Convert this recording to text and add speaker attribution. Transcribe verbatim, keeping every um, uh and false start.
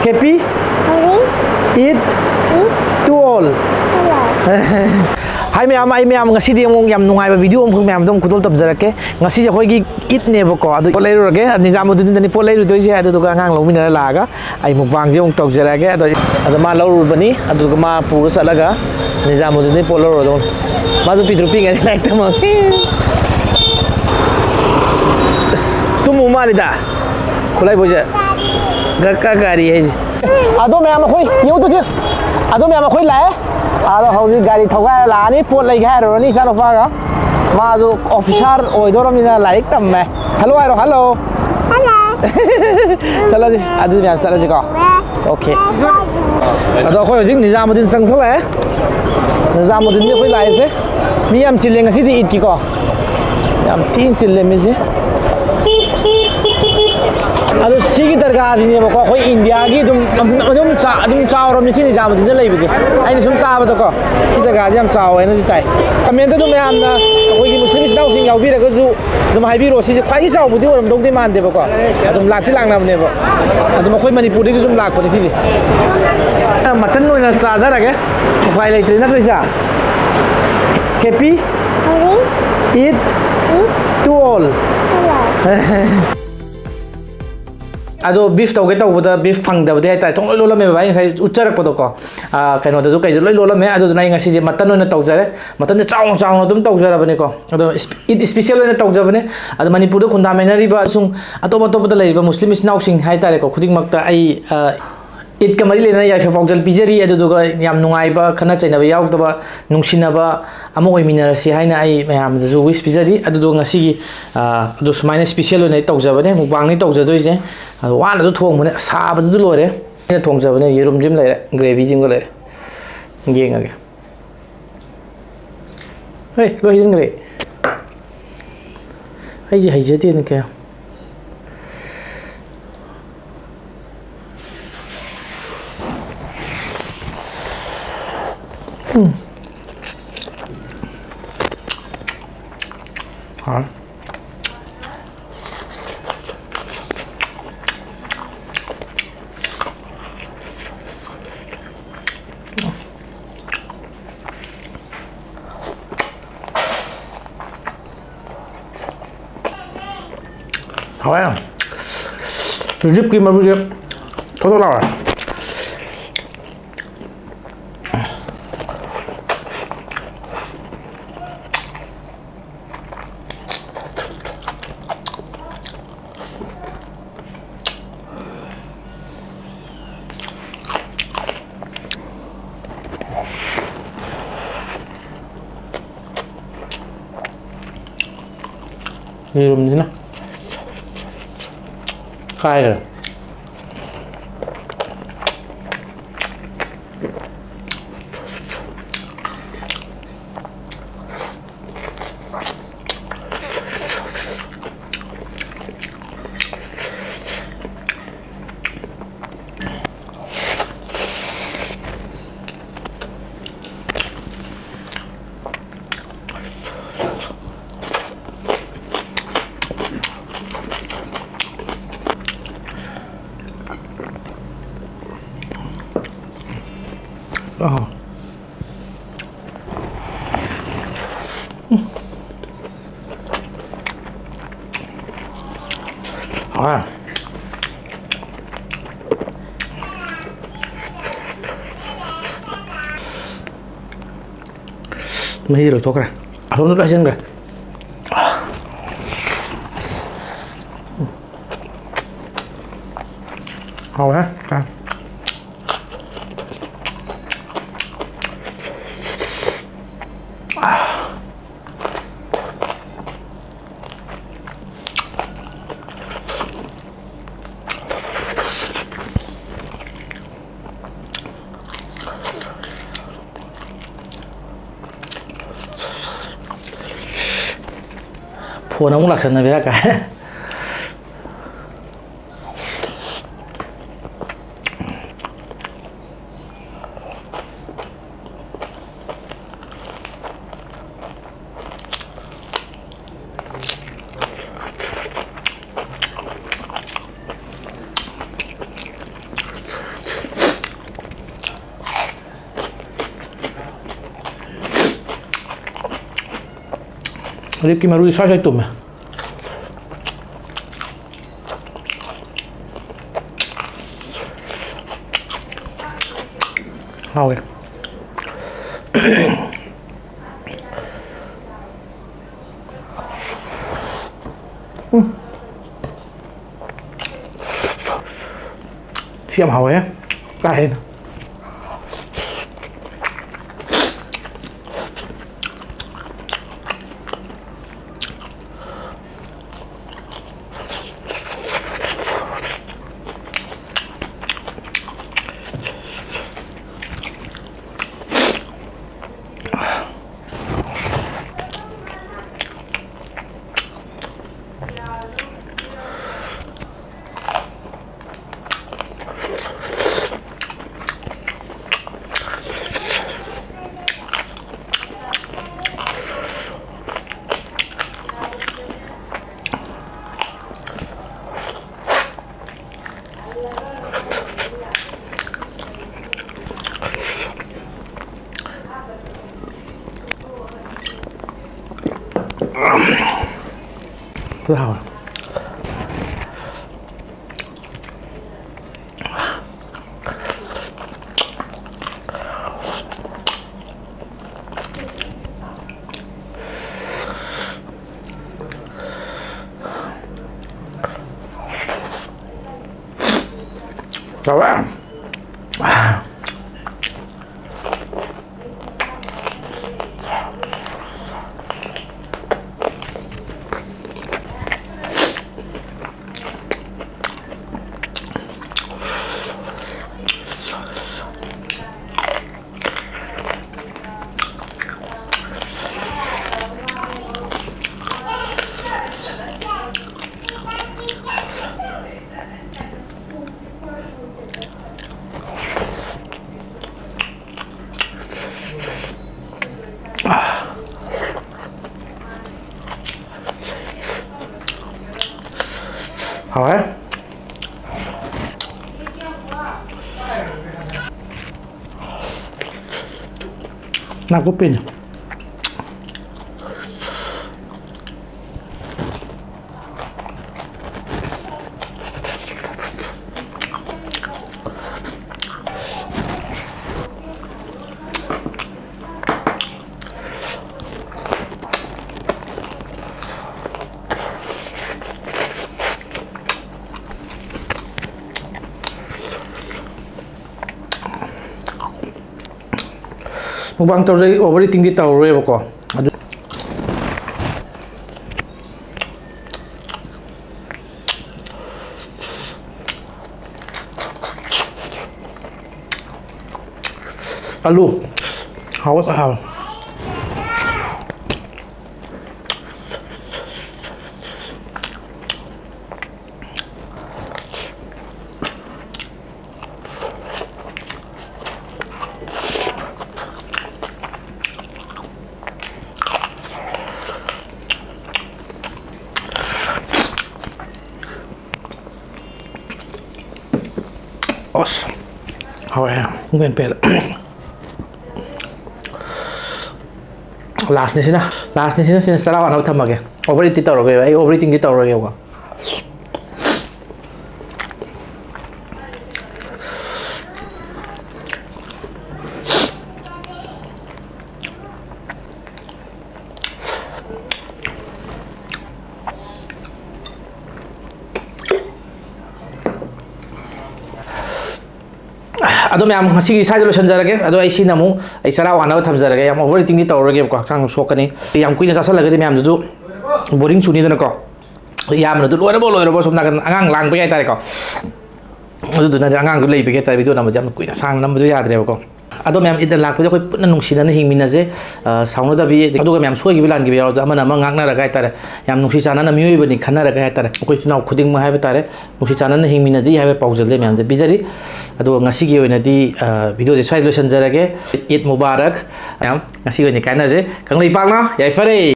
Speaker 1: Happy Eid to all. Hai mẹ ai mẹ ngasi đi ông yam nung ai ba video ông không mẹ dom kudol tập giờ cái ngasi giờ khôi cái ít nè bọc cỏ rồi lấy rồi cái anh Nizam một tuần này lấy rồi tôi sẽ tôi cái ngang lòng mình là cái ai một vàng gì ông tập giờ cái rồi ada mà lâu rồi bani ada cái mà pura sala cái Nizam một tuần này polo rồi đâu mà tôi pitru ping cái này tao mà tu mua mà đi đã khulai bây giờ cái cái gari hay ado mẹ mà khôi nhiều tôi chứ ado mẹ mà khôi lẽ ado hauji gari thoga la ni pot lai ga ro ni sa fa ga ma jo officer oi do ram na like tam me hello ai ro hello hello chalo ji adu mẹ sa la ji ko okay ado khoi jing ni ja ma din sang sa le ni ja ma din ni khoi lai se mi am sil lenga si di it ki ko am tin sil le mi si ado sigi darga ni ba ko khoi india gi dum dum cha dum cha ro mi sin jam din lai bi ji ai ni sum ta ba to ko ki darga jam cha ai na di tai comment to me am na khoi gi muslim isdau sing yau bi ra ko ju dum hai bi ro si khai gi chau bu di ram dong di man de ba ko dum lak ti lang na ne ba dum khoi manipur di dum lak ko ni ti mutton no na cha da ra ke khoi lai tri na tri sa happy Eid to all. Ado beef tau cái tau bữa beef phăng đầu thì tại trong lối lối mẹ bạn phải út chắc bữa đó à cái nó từ cái lối lối mẹ ado này ngay xí mà tân nó tàu ra đấy mà tân nó trao trao nó tụm tàu ra bên này co ado special nó tàu ra bên này ado Manipur đó khunda mẹ nari ba sung ado mà tàu bữa này ba Muslim isnau sing hai tại co khuding mặc ta ai Eid ka mari lena ya fa fawjal pijari adu duga yam nungai ba khana chaina ba yauk ta ba nungsina ba amo oi minar si haina ai mayam da ju wish pijari adu do ngasi gi adu sumaina special ne tawja bane mubang ni tawja doi je adu wan adu thong bane sa ba du lore ne thong ja bane yerum jim lai gravy jim go lai ngeng age hey lo hin ngre ai ji hai je tin ke Hmm. Hả? Hỏi à? Rip kim mà rip. Có tốt rồi. Đi luôn thế nào khai rồi oh. À. Mấy rồi thuốc này, à không nước lại chân rồi. Hầu ha, à. Phun nó cũng lạc sân này với cái ribki maru swai swai tumme hawe siam hawe kain Thứ hào chào bạn hỏi nào có pin mukbang tàu rồi overeating đi tàu rồi bako alu hao quá hao os hao ya nguyên pe last ni sina last ni sina sina stara wa na thamage overeating tàu rồi ai overeating đi tàu rồi kêu adom yam ngasi sai lo sanjarage ado ai sinamu ai sara wana thamjarage yam overeating ni tawrage ko sang sokani yam kuina sasalagadi yam du boring chuni dana ko yam du loira bo loira bo somna kan angang lang pe tare ko adu du na angang du lei pe tare du na ma jam kuina sang nam du yadre ko adom yam idal lak pe ko putna nungsina na hingmina je sauna da bi adu ga yam soi gi bilan gi yaw da amana ma ngakna raga tare yam nungsi chana na mioi bani khana raga tare ko sinau khuding ma ha tare nungsi chana na hingmina di ha paujal le yam de bijari ado ngasi gi oina di video de sai lo sanjarage eid mubarak yam ngasi gi ni kana je kanglei pak na yai fare